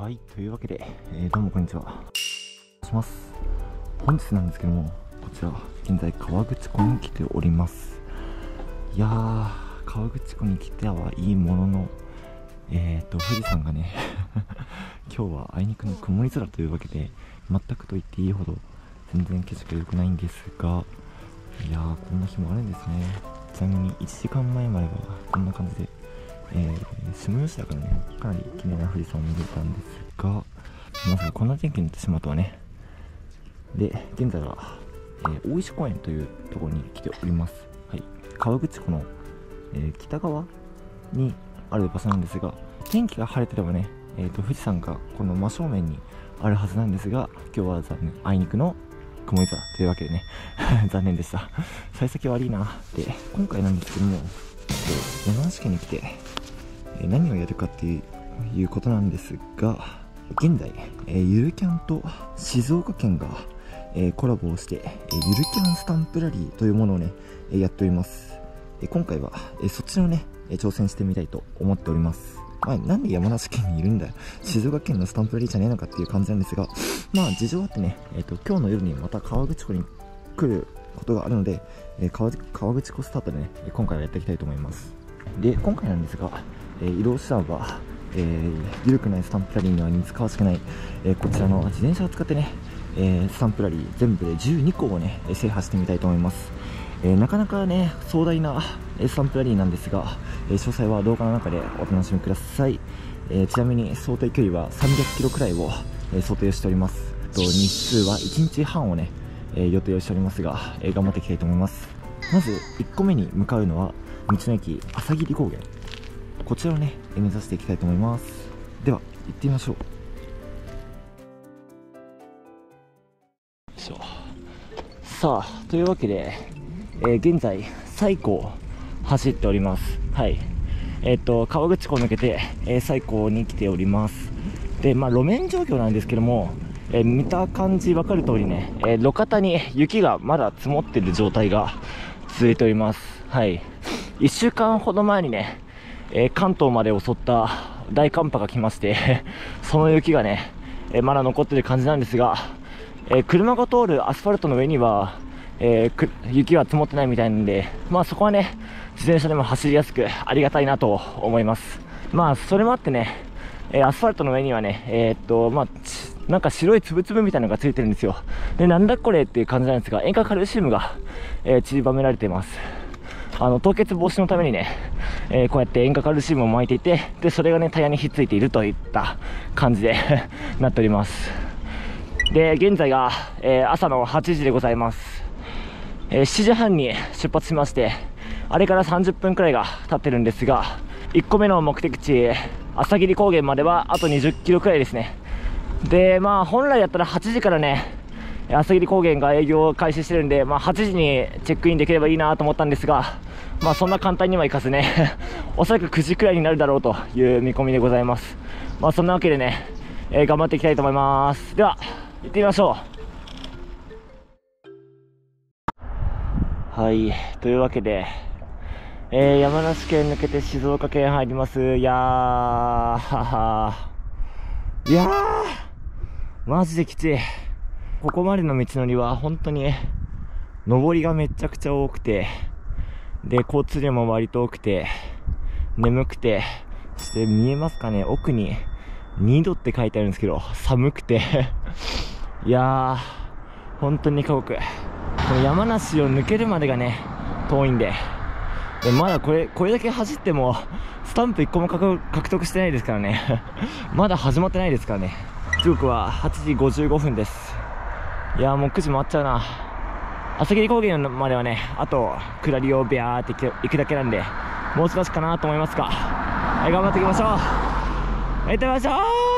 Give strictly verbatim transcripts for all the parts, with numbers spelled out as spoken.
はい、というわけで、えー、どうもこんにちは。お願いします。本日なんですけども、こちら現在河口湖に来ております。いやー、河口湖に来てはいいものの、えーと富士山がね今日はあいにくの曇り空というわけで、全くと言っていいほど全然景色が良くないんですが、いやー、こんな日もあるんですね。ちなみにいちじかんまえまではこんな感じで、えー、下吉田からね、かなり綺麗な富士山を見れたんですが、まさかこんな天気になってしまうとはね。で、現在は、えー、大石公園というところに来ております。はい、河口湖の、えー、北側にある場所なんですが、天気が晴れてればね、えー、と富士山がこの真正面にあるはずなんですが、今日は残念、あいにくの曇り空というわけでね残念でした。幸先悪いな。で、今回なんですけども、山梨県に来て何をやるかっていうことなんですが、現在、えー、ゆるキャンと静岡県が、えー、コラボをして、えー、ゆるキャンスタンプラリーというものをね、えー、やっております。えー、今回は、えー、そっちのね、えー、挑戦してみたいと思っております。まあ、なんで山梨県にいるんだよ、静岡県のスタンプラリーじゃねえのかっていう感じなんですが、まあ事情あってね、えーと、今日の夜にまた河口湖に来ることがあるので、えー、川, 川口湖スタートでね、今回はやっていきたいと思います。で、今回なんですが、えー、移動手段は、えー、緩くないスタンプラリーには似つかわしくない、えー、こちらの自転車を使ってね、えー、スタンプラリー全部でじゅうにこをね制覇してみたいと思います。えー、なかなかね壮大なスタンプラリーなんですが、えー、詳細は動画の中でお楽しみください。えー、ちなみに想定距離はさんびゃくキロくらいを、えー、想定しております。と日数はいちにちはんをね、えー、予定をしておりますが、えー、頑張っていきたいと思います。まずいっこめに向かうのは道の駅朝霧高原、こちらをね目指していきたいと思います。では行ってみましょう。さあ、というわけで、えー、現在西湖を走っております。はい、えっ、ー、と河口湖を抜けて、えー、西湖に来ております。で、まあ路面状況なんですけども、えー、見た感じ分かる通りね、えー、路肩に雪がまだ積もっている状態が続いております。はい、いっしゅうかんほど前にね、えー、関東まで襲った大寒波が来ましてその雪がね、えー、まだ残っている感じなんですが、えー、車が通るアスファルトの上には、えー、雪は積もってないみたいなんで、まあそこはね自転車でも走りやすくありがたいなと思います。まあそれもあってね、えー、アスファルトの上にはね、えー、っとまあなんか白いつぶつぶみたいなのがついてるんですよ。で、なんだこれっていう感じなんですが、塩化カルシウムが、えー、散りばめられています。あの凍結防止のためにね、えー、こうやって塩化カルシウムを巻いていて、でそれがねタイヤにひっついているといった感じでなっております。で、現在が、えー、朝のはちじでございます。えー、しちじはんに出発しまして、あれからさんじゅっぷんくらいが経ってるんですが、いっこめの目的地朝霧高原まではあとにじゅっキロくらいですね。で、まあ本来だったらはちじからね朝霧高原が営業を開始してるんで、まあ、はちじにチェックインできればいいなと思ったんですが、まあそんな簡単にはいかずねおそらくくじくらいになるだろうという見込みでございます。まあそんなわけでね、えー、頑張っていきたいと思います。では行ってみましょう。はい、というわけで、えー、山梨県抜けて静岡県入ります。いやーははいやーマジできつい。ここまでの道のりは本当に上りがめちゃくちゃ多くて、で交通量も割と多くて眠くて、そして見えますかね、奥ににどって書いてあるんですけど寒くていやー本当に過酷。この山梨を抜けるまでがね遠いんで、でまだこれこれだけ走ってもスタンプいっこも獲得してないですからねまだ始まってないですからね。時刻ははちじごじゅうごふんです。いやーもうくじ回っちゃうな。朝霧高原まではねあと下りをビャーって行くだけなんで、もう少しかなと思いますが、はい、頑張っていきましょう。行ってみましょ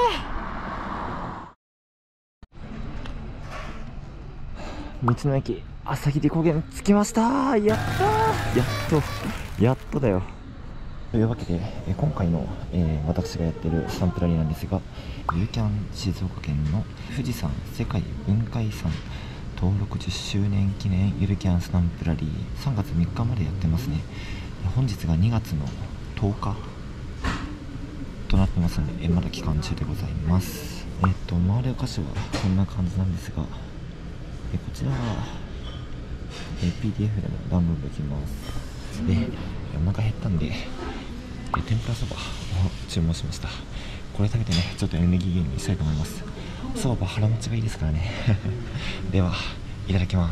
う。道の駅朝霧高原着きました。やったー、やっとやっとだよ。というわけで、え今回の、えー、私がやってるスタンプラリーなんですが、ゆるキャン静岡県の富士山世界文化遺産登録じゅっしゅうねん記念ゆるキャンスタンプラリーさんがつみっかまでやってますね。本日がにがつのとおかとなってますので、えまだ期間中でございます。えっと周りの箇所はこんな感じなんですが、えこちらはえ ピーディーエフ でもダウンロードできます。で、お腹減ったんで、え天ぷらそばを注文しました。これ食べてね、ちょっとエネルギー源にしたいと思います。そば腹持ちがいいですからね。では、いただきます。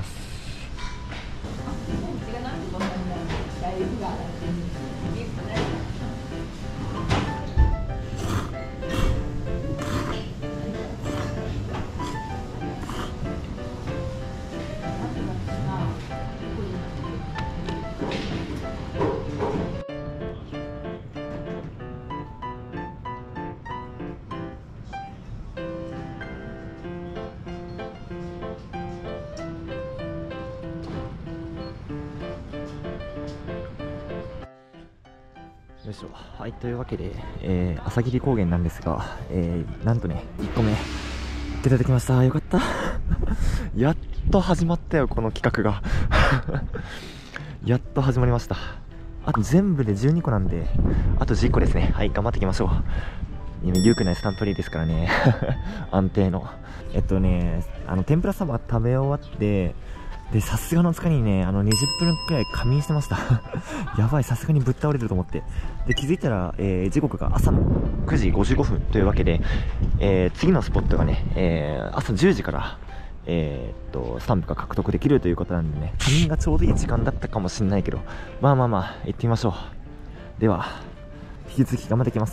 よいしょ。はい、というわけで、えー、朝霧高原なんですが、えー、なんとね、いっこめ、出てきました。よかった。やっと始まったよ、この企画が。やっと始まりました。あと全部でじゅうにこなんで、あとじゅっこですね。はい、頑張っていきましょう。今、リュークないスタンプリーですからね。安定の。えっとね、あの、天ぷらそば食べ終わって、で、さすがの疲れにね、あの、にじゅっぷんくらい仮眠してました。やばい、さすがにぶっ倒れると思って。で、気づいたら、えー、時刻が朝のくじごじゅうごふんというわけで、えー、次のスポットがね、えー、朝じゅうじから、えー、っと、スタンプが獲得できるということなんでね、仮眠がちょうどいい時間だったかもしれないけど、まあまあまあ、行ってみましょう。では、引き続き頑張っていきます。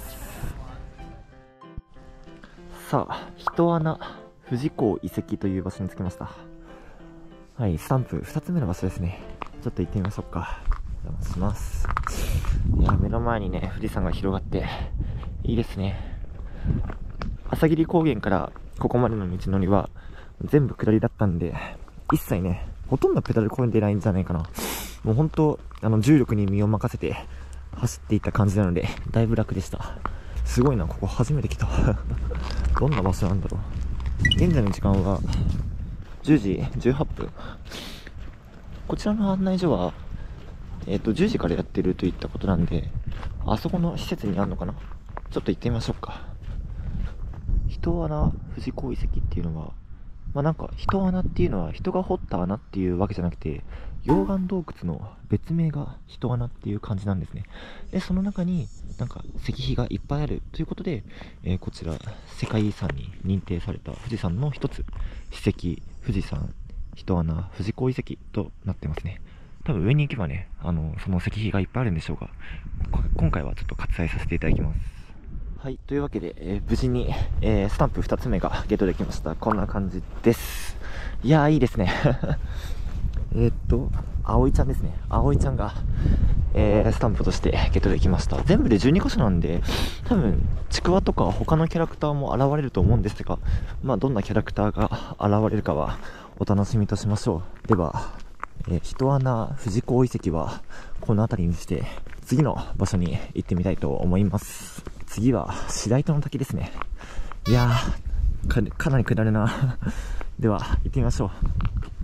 さあ、人穴、富士港遺跡という場所に着きました。はい、スタンプふたつめの場所ですね。ちょっと行ってみましょうか。お邪魔します。いや、目の前にね、富士山が広がって、いいですね。朝霧高原からここまでの道のりは、全部下りだったんで、一切ね、ほとんどペダルこいでないんじゃないかな。もうほんと、あの、重力に身を任せて走っていった感じなので、だいぶ楽でした。すごいな、ここ初めて来た。どんな場所なんだろう。現在の時間は、じゅうじじゅうはっぷん。こちらの案内所は、えっと、じゅうじからやってるといったことなんで、あそこの施設にあるのかな。ちょっと行ってみましょうか。人穴富士港遺跡っていうのは、まあなんか、人穴っていうのは人が掘った穴っていうわけじゃなくて、溶岩洞窟の別名が人穴っていう感じなんですね。で、その中になんか石碑がいっぱいあるということで、えー、こちら世界遺産に認定された富士山の一つ、史跡富士山人穴富士港遺跡となってますね。多分上に行けばね、あの、その石碑がいっぱいあるんでしょうが、今回はちょっと割愛させていただきます。はい、というわけで、えー、無事に、えー、スタンプふたつめがゲットできました。こんな感じです。いやー、いいですね。えっと、葵ちゃんですね。葵ちゃんが、えー、スタンプとしてゲットできました。全部でじゅうにこしょなんで、多分、ちくわとか他のキャラクターも現れると思うんですが、まあ、どんなキャラクターが現れるかはお楽しみとしましょう。では、えー、人穴富士港遺跡はこの辺りにして、次の場所に行ってみたいと思います。次は白糸の滝ですね。いやー か, かなり下るな。では行ってみましょう。